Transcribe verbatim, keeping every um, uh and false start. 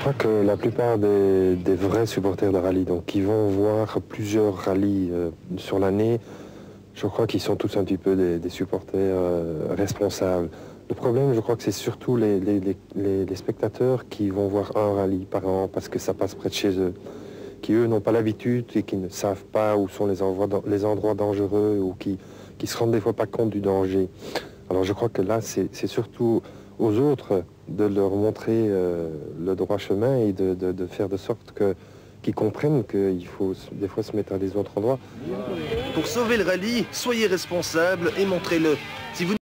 crois que la plupart des, des vrais supporters de rallye, donc qui vont voir plusieurs rallyes euh, sur l'année, je crois qu'ils sont tous un petit peu des, des supporters euh, responsables. Le problème, je crois que c'est surtout les, les, les, les spectateurs qui vont voir un rallye par an parce que ça passe près de chez eux, qui eux n'ont pas l'habitude et qui ne savent pas où sont les endroits, les endroits dangereux ou qui ne se rendent des fois pas compte du danger. Alors je crois que là, c'est surtout aux autres de leur montrer euh, le droit chemin et de, de, de faire de sorte que qu'ils comprennent qu'il faut des fois se mettre à des autres endroits. Pour sauver le rallye, soyez responsable et montrez-le. Si vous